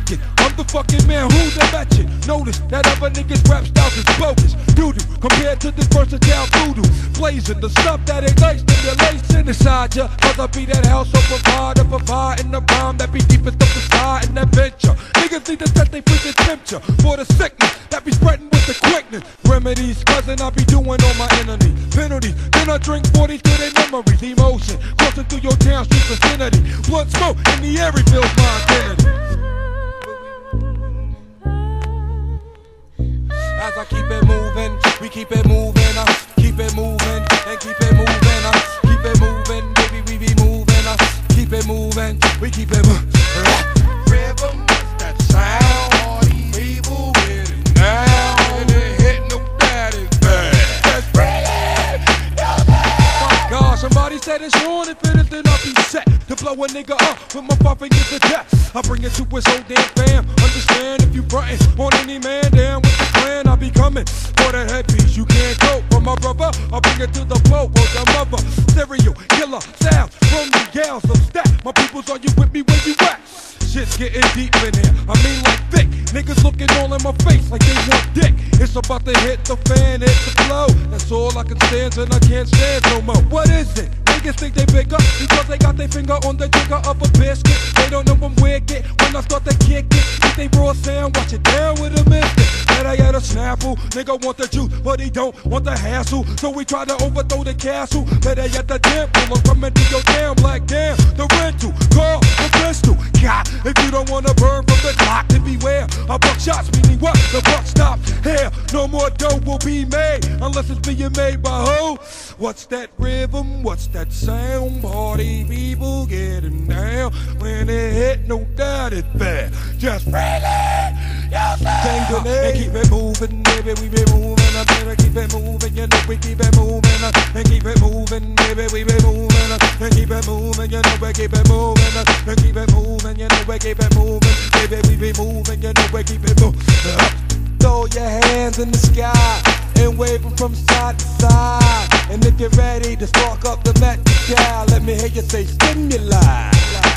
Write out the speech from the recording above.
mackin'. I'm the fucking man who the matchin'. Notice that other niggas rap styles is bogus. Doo-doo compared to this versatile voodoo. Blazing the stuff that ain't nice, stimulation inside ya. Cause I be that house of provider, providing the rhyme that be deepest up the sky in that venture. Niggas need to set they freaking temperature for the sickness that be spreading with the quickness. Remedies, cousin, I be doing on my enemy. Penalties, then I drink 40 to their memories. Emotion, coursing through your town street vicinity. Blood smoke in the air reveals my identity. As I keep it moving, we keep it moving, keep it moving, and keep it moving, keep it moving, baby, we be moving, keep it moving, we keep it moving. Rhythm, that sound, all these people get it now, and it hit no bad is bad. That's really, my God, somebody said it's on, if it is then I'll be set to blow a nigga up with my 5 fingers to death. I bring it to his whole damn fam. Understand if you frontin' on any man, damn with the plan, I be coming for that headpiece. You can't go for my brother. I bring it to the flow for the mother. Serial killer sound from the gals of stat. My peoples, are you with me where you at? Shit's getting deep in here. I mean like thick. Niggas looking all in my face like they want dick. It's about to hit the fan, hit the flow. That's all I can stand and I can't stand no more. What is it? Niggas think they bigger because they got their finger on the trigger of a biscuit. They don't know I'm wicked when I start to kick it. If they raw sound, watch it down with a mystic. That I got a snapple, nigga want the juice, but he don't want the hassle. So we try to overthrow the castle. Better yet the temple, I'm coming to your damn black damn. The rental, call the pistol. God, if you don't wanna burn from the clock, then beware. A buck shots, meaning what? The buck stops here. No more dough will be made unless it's being made by who? What's that rhythm? What's that sound? Party people getting down. When it hit, no doubt it's bad. Just really yourself and keep it moving, baby. We be moving, baby. Keep it moving, you know we keep it moving, and keep it moving, baby. We be moving, and keep it moving, you know we keep it moving, and keep it moving, you know we keep it moving, baby. We be moving, you know we keep it moving. Throw your hands in the sky and wave them from side to side. And if you're ready to spark up the magic, let me hear you say stimuli.